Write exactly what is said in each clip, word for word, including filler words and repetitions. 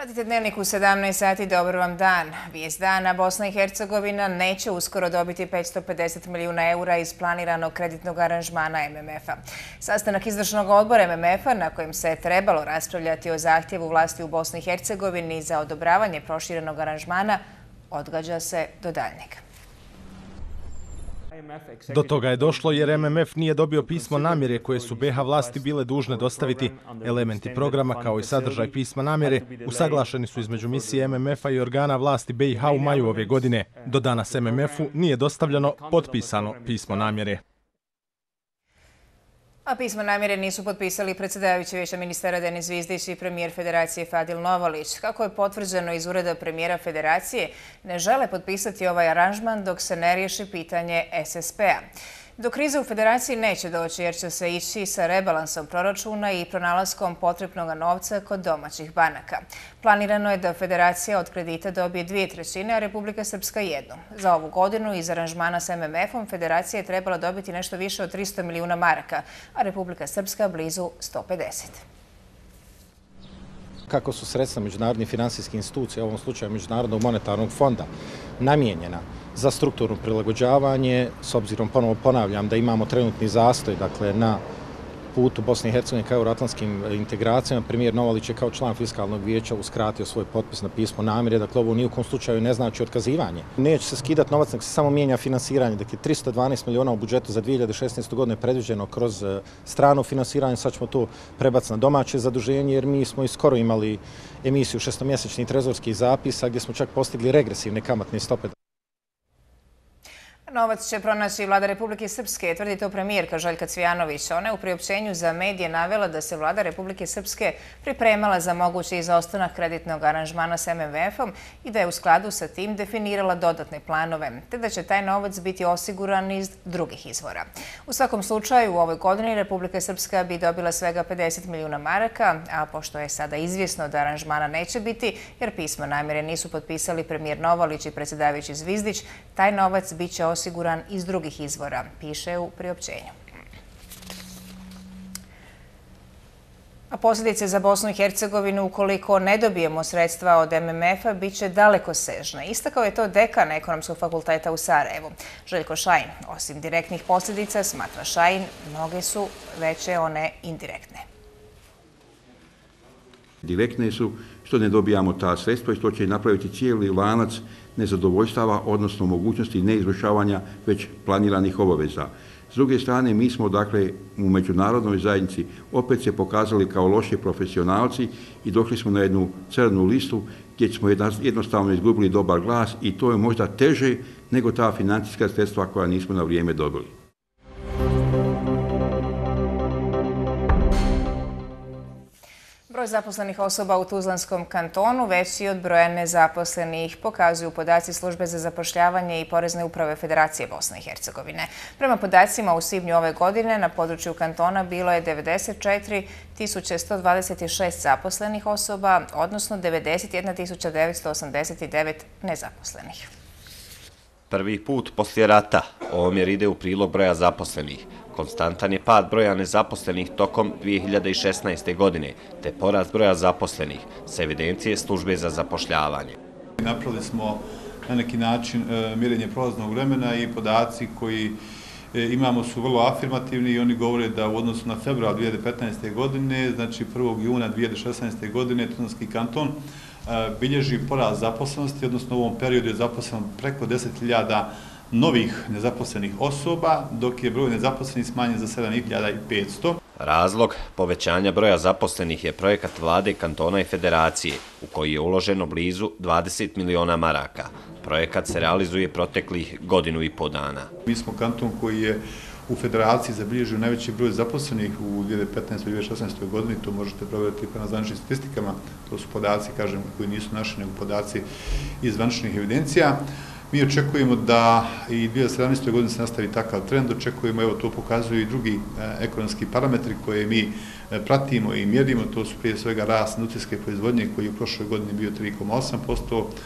Pratite Dnevnik u sedamnaest sati, dobar vam dan. Vijest dana, Bosna i Hercegovina neće uskoro dobiti petsto pedeset milijuna eura iz planiranog kreditnog aranžmana M M F-a. Sastanak izvršnog odbora M M F-a na kojem se trebalo raspravljati o zahtjevu vlasti u Bosni i Hercegovini za odobravanje proširenog aranžmana odgađa se do daljnjeg. Do toga je došlo jer M M F nije dobio pismo namjere koje su B iH vlasti bile dužne dostaviti. Elementi programa kao i sadržaj pisma namjere usaglašeni su između misije M M F-a i organa vlasti B iH u maju ove godine. Do danas M M F-u nije dostavljeno potpisano pismo namjere. A pismo namjere nisu potpisali predsjedavajući Vijeća ministara Denis Zvizdić i premijer Federacije Fadil Novalić. Kako je potvrđeno iz ureda premijera Federacije, ne žele potpisati ovaj aranžman dok se ne riješi pitanje S S P-a. Do krize u Federaciji neće doći jer će se ići sa rebalansom proračuna i pronalaskom potrebnog novca kod domaćih banaka. Planirano je da Federacija od kredita dobije dvije trećine, a Republika Srpska jednu. Za ovu godinu iz aranžmana s M M F-om Federacija je trebala dobiti nešto više od tristo milijuna maraka, a Republika Srpska blizu sto pedeset. Kako su sredstva međunarodnih finansijskih institucija, u ovom slučaju Međunarodnog monetarnog fonda, namijenjena za strukturno prilagođavanje, s obzirom, ponovo ponavljam, da imamo trenutni zastoj, dakle, na putu Bosne i Hercegovine ka euroatlantskim integracijama, premijer Novalić je kao član fiskalnog vijeća uskratio svoj potpis na pismo namjere, dakle, ovo ni u kom slučaju ne znači otkazivanje. Neće se skidati novac, nego se samo mijenja finansiranje, dakle, tristo dvanaest miliona u budžetu za dvije hiljade šesnaestu. godinu je predviđeno kroz strano finansiranje, sad ćemo to prebaciti na domaće zaduženje, jer mi smo i skoro imali emisiju šestomjesečnih trezorskih zapisa, gdje smo čak postigli regresivne kamatne stope. Novac će pronaći vlada Republike Srpske, tvrdi to premijerka Željka Cvijanović. Ona je u priopćenju za medije navela da se vlada Republike Srpske pripremala za mogući izostanak kreditnog aranžmana s M M F-om i da je u skladu sa tim definirala dodatne planove, te da će taj novac biti osiguran iz drugih izvora. U svakom slučaju, u ovoj godini Republika Srpska bi dobila svega pedeset milijuna maraka, a pošto je sada izvjesno da aranžmana neće biti, jer pismo namjere nisu potpisali premijer Novalić i predsjedavajući Zvizdić, taj novac bit će osiguran osiguran iz drugih izvora, piše u priopćenju. A posljedice za Bosnu i Hercegovinu ukoliko ne dobijemo sredstva od M M F-a bit će dalekosežne. Istakao je to dekan Ekonomskog fakulteta u Sarajevu, Željko Šajin. Osim direktnih posljedica, smatra Šajin, mnoge su veće one indirektne. Direktne su što ne dobijamo ta sredstva i što će napraviti cijeli lanac nezadovoljstava, odnosno mogućnosti neizvršavanja već planiranih obaveza. S druge strane, mi smo dakle u međunarodnoj zajednici opet se pokazali kao loši profesionalci i došli smo na jednu crnu listu gdje smo jednostavno izgubili dobar glas i to je možda teže nego ta financijska sredstva koja nismo na vrijeme dobili. Broj zaposlenih osoba u Tuzlanskom kantonu veći od broja nezaposlenih, pokazuju podaci Službe za zapošljavanje i Porezne uprave Federacije Bosne i Hercegovine. Prema podacima u svibnju ove godine na području kantona bilo je devedeset četiri tisuće sto dvadeset šest zaposlenih osoba, odnosno devedeset jedna tisuća devetsto osamdeset devet nezaposlenih. Prvi put poslije rata omjer ide u prilog broja zaposlenih. Konstantan je pad broja nezaposlenih tokom dvije hiljade šesnaeste. godine, te porast broja zaposlenih s evidencije Službe za zapošljavanje. Napravili smo na neki način mjerenje prolaznog vremena i podaci koji imamo su vrlo afirmativni i oni govore da u odnosu na februar dvije hiljade petnaeste. godine, znači prvog juna dvije hiljade šesnaeste. godine, Tuzlanski kanton bilježi porast zaposlenosti, odnosno u ovom periodu je zaposleno preko deset hiljada novih nezaposlenih osoba, dok je broj nezaposlenih smanjen za sedam hiljada petsto. Razlog povećanja broja zaposlenih je projekat vlade kantona i federacije, u koji je uloženo blizu dvadeset miliona maraka. Projekat se realizuje proteklih godinu i po dana. Mi smo kanton koji je u federaciji zabilježio najveći broj zaposlenih u dvije hiljade petnaestoj. i dvije hiljade šesnaestoj. godini, to možete provjeriti prema zvaničnim statistikama, to su podaci, kažem, koji nisu naši, nego podaci iz zvaničnih evidencija. Mi očekujemo da i dvije hiljade sedamnaeste. godine se nastavi takav trend, očekujemo, evo to pokazuju i drugi ekonomski parametri koje mi pratimo i mjerimo, to su prije svega rast industrijske proizvodnje koji je u prošloj godini bio tri zarez osam posto.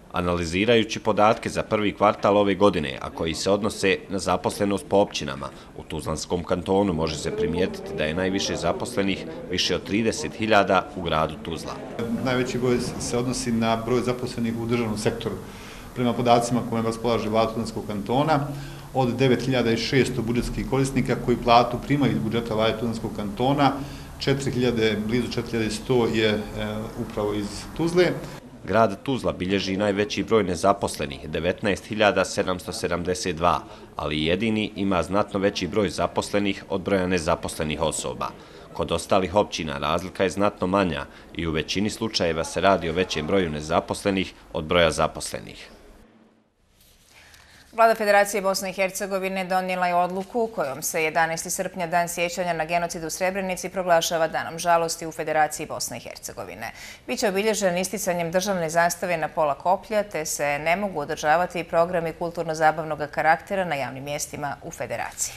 Analizirajući podatke za prvi kvartal ove godine, a koji se odnose na zaposlenost po općinama, u Tuzlanskom kantonu može se primijetiti da je najviše zaposlenih, više od trideset hiljada, u gradu Tuzla. Najveći broj se odnosi na broj zaposlenih u državnom sektoru. Prema podacima kojima raspolaže vlada Tuzlanskog kantona, od devet hiljada šesto budžetskih korisnika koji platu primaju iz budžeta vlade Tuzlanskog kantona, četiri hiljade, blizu četiri hiljade sto je e, upravo iz Tuzle. Grad Tuzla bilježi najveći broj nezaposlenih, devetnaest hiljada sedamsto sedamdeset dva, ali jedini ima znatno veći broj zaposlenih od broja nezaposlenih osoba. Kod ostalih općina razlika je znatno manja i u većini slučajeva se radi o većem broju nezaposlenih od broja zaposlenih. Vlada Federacije Bosne i Hercegovine donijela je odluku kojom se jedanaestog srpnja, dan sjećanja na genocid u Srebrenici, proglašava danom žalosti u Federaciji Bosne i Hercegovine. Biće obilježen isticanjem državne zastave na pola koplja, te se ne mogu održavati programi kulturno-zabavnog karaktera na javnim mjestima u Federaciji.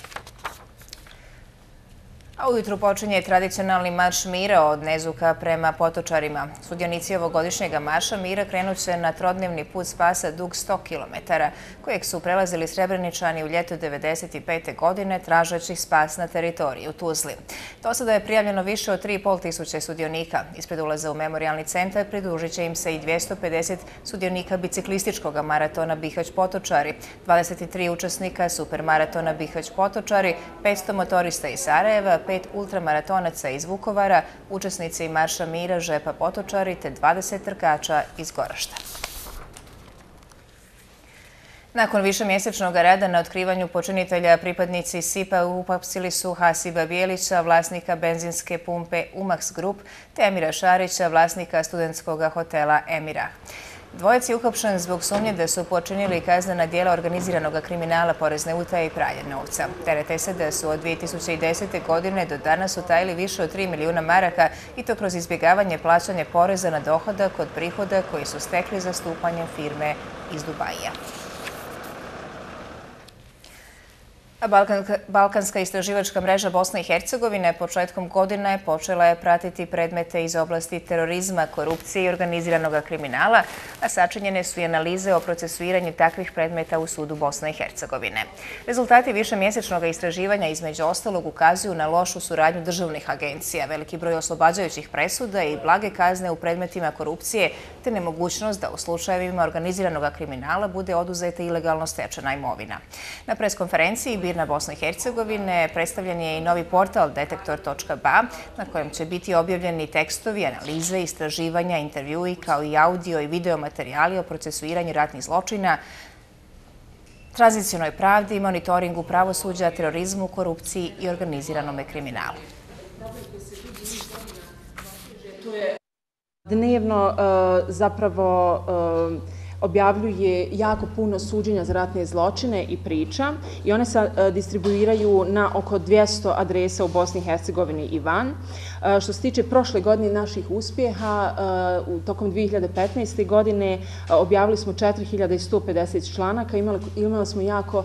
A ujutru počinje tradicionalni marš mira od Nezuka prema Potočarima. Sudionici ovogodišnjega marša mira krenut će na trodnevni put spasa dug sto kilometara, kojeg su prelazili Srebreničani u ljeto devedeset pete. godine, tražeći spas na teritoriji u Tuzli. Do sada je prijavljeno više od tri i pol tisuće sudionika. Ispred ulaza u memorijalni centar pridružit će im se i dvjesto pedeset sudionika biciklističkog maratona Bihać-Potočari, dvadeset tri učesnika supermaratona Bihać-Potočari, petsto motorista iz Sarajeva, pet ultramaratonaca iz Vukovara, učesnici marša mira Žepa Potočari te dvadeset trkača iz Gorašta. Nakon višemjesečnog rada na otkrivanju počinitelja, pripadnici S I P-a uhapsili su Hasiba Bijelića, vlasnika benzinske pumpe Umax Group, te Emira Šarića, vlasnika studentskog hotela Emira. Dvojac je uhapšen zbog sumnje da su počinili kaznena djela organiziranog kriminala, porezne utaje i pranja novca. Terete se da su od dvije tisuće desete. godine do danas utajili više od tri milijuna maraka i to kroz izbjegavanje plaćanja poreza na dohodak od prihoda koji su stekli zastupanjem firme iz Dubaija. Balkanska istraživačka mreža Bosne i Hercegovine početkom godine počela je pratiti predmete iz oblasti terorizma, korupcije i organiziranog kriminala, a sačinjene su i analize o procesuiranju takvih predmeta u sudu Bosne i Hercegovine. Rezultati višemjesečnog istraživanja između ostalog ukazuju na lošu suradnju državnih agencija, veliki broj oslobađajućih presuda i blage kazne u predmetima korupcije, te nemogućnost da u slučajevima organiziranog kriminala bude oduzeta ilegalno stečena imovina. Na preskonferenciji BIRN-a Bosne i Hercegovine predstavljen je i novi portal detektor točka b a na kojem će biti objavljeni tekstovi, analize, istraživanja, intervjui kao i audio i video materijali o procesuiranju ratnih zločina, tranzicionoj pravdi, monitoringu pravosuđa, terorizmu, korupciji i organiziranom kriminalu. Dnevno zapravo objavljuje jako puno suđenja za ratne zločine i priča i one se distribuiraju na oko dvjesto adresa u Bosni i Hercegovini i van. Što se tiče prošle godine naših uspjeha, tokom dvije hiljade petnaeste. godine objavili smo četiri hiljade sto pedeset članaka, imali, imali smo jako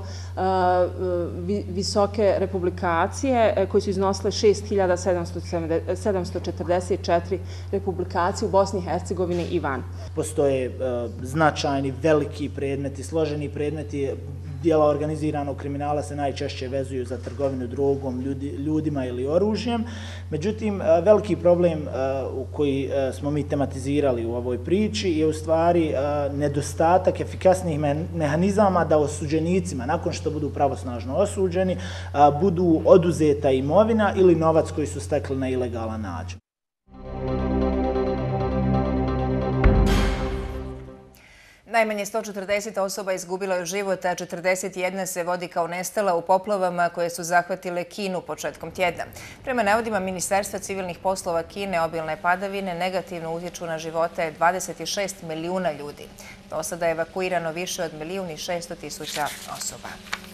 visoke republikacije koje su iznosile šest hiljada sedamsto četrdeset četiri republikacije u Bosni i Hercegovini i van. Postoje značajni, veliki predmeti, složeni predmeti. Dijela organiziranog kriminala se najčešće vezuju za trgovinu drogom, ljudi, ljudima ili oružjem. Međutim, veliki problem koji smo mi tematizirali u ovoj priči je u stvari nedostatak efikasnih mehanizama da osuđenicima, nakon što budu pravosnažno osuđeni, budu oduzeta imovina ili novac koji su stekli na ilegalan način. Najmanje sto četrdeset osoba izgubilo je život, a četrdeset jedna se vodi kao nestala u poplavama koje su zahvatile Kinu početkom tjedna. Prema navodima Ministarstva civilnih poslova Kine, obilne padavine negativno utječu na živote dvadeset šest milijuna ljudi. Do sada je evakuirano više od milijun i šesto tisuća osoba.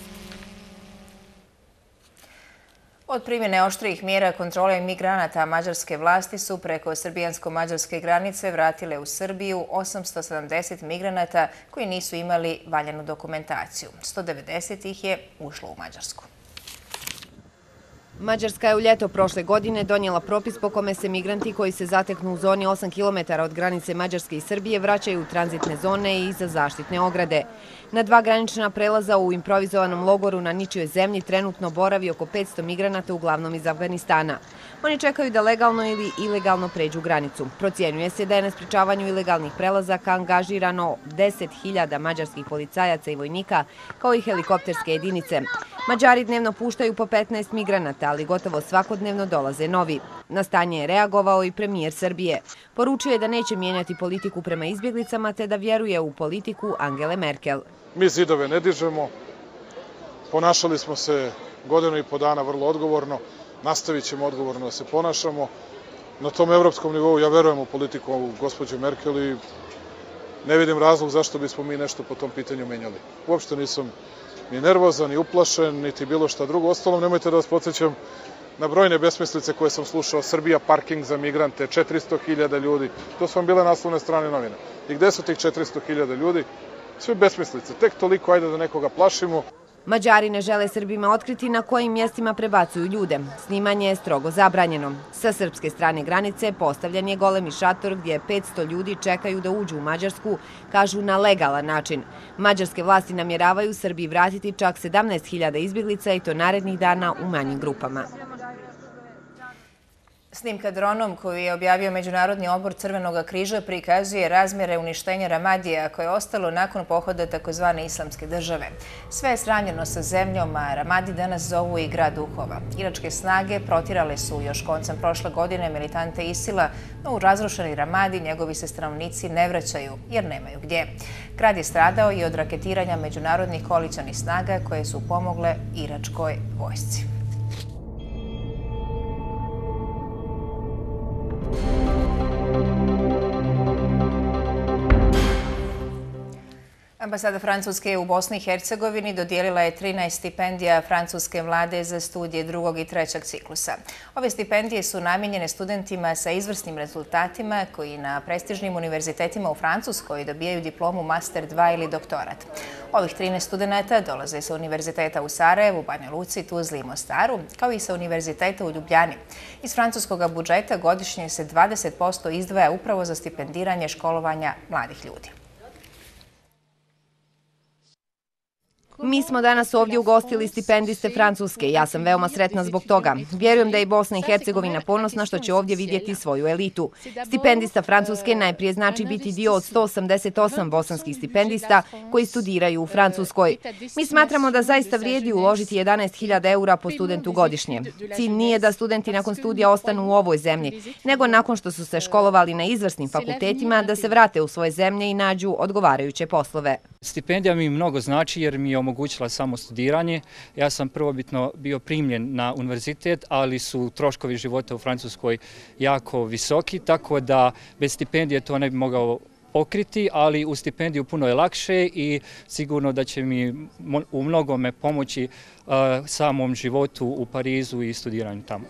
Od primjene oštrijih mjera kontrole migranata mađarske vlasti su preko srbijansko-mađarske granice vratile u Srbiju osamsto sedamdeset migranata koji nisu imali valjanu dokumentaciju. sto devedeset ih je ušlo u Mađarsku. Mađarska je u ljeto prošle godine donijela propis po kome se migranti koji se zateknu u zoni osam kilometara od granice Mađarske i Srbije vraćaju u tranzitne zone i iza zaštitne ograde. Na dva granična prelaza u improvizovanom logoru na ničijoj zemlji trenutno boravi oko petsto migranata, uglavnom iz Afganistana. Oni čekaju da legalno ili ilegalno pređu granicu. Procjenjuje se da je na sprečavanju ilegalnih prelazaka angažirano deset hiljada mađarskih policajaca i vojnika, kao i helikopterske jedinice. Mađari dnevno puštaju po petnaest migranata, ali gotovo svakodnevno dolaze novi. Na stanje je reagovao i premijer Srbije. Poručio je da neće mijenjati politiku prema izbjeglicama, te da vjeruje u politiku Angele Merkel. Mi zidove ne dižemo, ponašali smo se godinu i po dana vrlo odgovorno, nastavit ćemo odgovorno da se ponašamo. Na tom evropskom nivou ja verujem u politiku gospođe Merkel i ne vidim razlog zašto bismo mi nešto po tom pitanju menjali. Uopšte nisam ni nervozan, ni uplašen, niti bilo šta drugo. Ostalom, nemojte da vas podsjećam na brojne besmislice koje sam slušao. Srbija parking za migrante, četiristo hiljada ljudi. To su vam bile naslovne strane novina. I gde su tih četiristo hiljada ljudi? Sve besmislice. Tek toliko, ajde da nekoga plašimo. Mađari ne žele Srbima otkriti na kojim mjestima prebacuju ljude. Snimanje je strogo zabranjeno. Sa srpske strane granice postavljen je golemi šator gdje petsto ljudi čekaju da uđu u Mađarsku, kažu na legalan način. Mađarske vlasti namjeravaju Srbiji vratiti čak sedamnaest hiljada izbjeglica i to narednih dana u manjim grupama. Snimka dronom koju je objavio Međunarodni odbor Crvenog križa prikazuje razmjere uništenja Ramadija koje je ostalo nakon pohoda takozvane islamske države. Sve je sravnjeno sa zemljom, a Ramadi danas zovu i grad duhova. Iračke snage protirale su još koncem prošle godine militante Isila, no u razrušeni Ramadi njegovi se stanovnici ne vraćaju jer nemaju gdje. Grad je stradao i od raketiranja međunarodnih koalicionih snaga koje su pomogle iračkoj vojsci. Ambasada Francuske u Bosni i Hercegovini dodijelila je trinaest stipendija francuske vlade za studije drugog i trećeg ciklusa. Ove stipendije su namijenjene studentima sa izvrsnim rezultatima koji na prestižnim univerzitetima u Francuskoj dobijaju diplomu master dva ili doktorat. Ovih trinaest studenta dolaze sa univerziteta u Sarajevu, Banja Luci, Tuzli i Mostaru, kao i sa univerziteta u Ljubljani. Iz francuskog budžeta godišnje se dvadeset posto izdvaja upravo za stipendiranje školovanja mladih ljudi. Mi smo danas ovdje ugostili stipendiste Francuske. Ja sam veoma sretna zbog toga. Vjerujem da je Bosna i Hercegovina ponosna što će ovdje vidjeti svoju elitu. Stipendista Francuske najprije znači biti dio od sto osamdeset osam bosanskih stipendista koji studiraju u Francuskoj. Mi smatramo da zaista vrijedi uložiti jedanaest hiljada eura po studentu godišnje. Cilj nije da studenti nakon studija ostanu u ovoj zemlji, nego nakon što su se školovali na izvrsnim fakultetima da se vrate u svoje zemlje i nađu odgovarajuće poslove. Stipendija mi mnogo znači jer mi je omogućila samo studiranje. Ja sam prvobitno bio primljen na univerzitet, ali su troškovi života u Francuskoj jako visoki, tako da bez stipendije to ne bi mogao pokriti, ali u stipendiju puno je lakše i sigurno da će mi u mnogome pomoći samom životu u Parizu i studiranju tamo.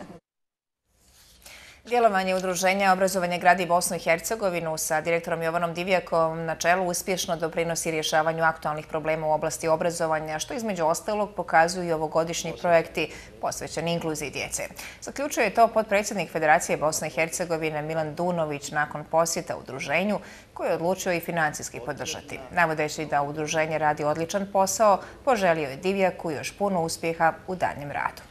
Djelovanje Udruženja Obrazovanje gradi Bosnu i Hercegovinu sa direktorom Jovanom Divjakom na čelu uspješno doprinosi rješavanju aktualnih problema u oblasti obrazovanja, što između ostalog pokazuju i ovogodišnji projekti posvećeni inkluziji djece. Zaključuje to potpredsjednik Federacije Bosne i Hercegovine Milan Dunović nakon posjeta udruženju, koji je odlučio i financijski podržati. Navodeći da udruženje radi odličan posao, poželio je Divjaku još puno uspjeha u daljem radu.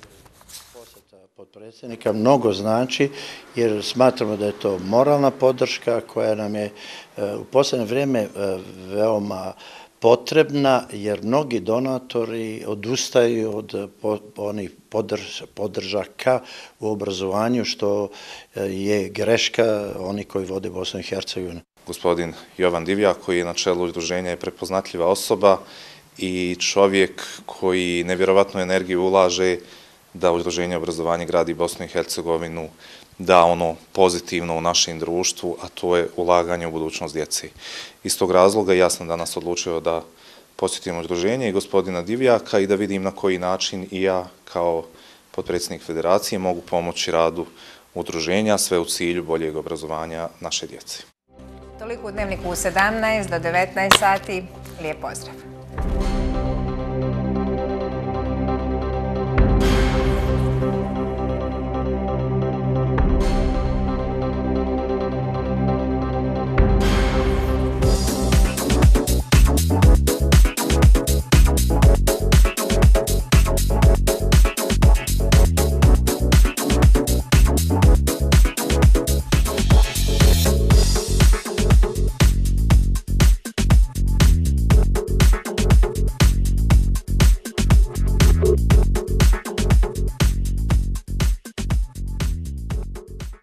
Potpredsjednika mnogo znači jer smatramo da je to moralna podrška koja nam je u posljednje vrijeme veoma potrebna jer mnogi donatori odustaju od onih podržaka u obrazovanju što je greška oni koji vode Bosnu i Hercegovinu. Gospodin Jovan Divjak koji je na čelu udruženja je prepoznatljiva osoba i čovjek koji nevjerovatnu energiju ulaže da Udruženje obrazovanje gradi Bosnu i Hercegovinu da ono pozitivno u našem društvu, a to je ulaganje u budućnost djece. Iz tog razloga ja sam danas odlučio da posjetim udruženje i gospodina Divjaka i da vidim na koji način i ja kao potpredsjednik Federacije mogu pomoći radu udruženja, sve u cilju boljeg obrazovanja naše djece. Toliko u Dnevniku u sedamnaest do devetnaest sati. Lijep pozdrav!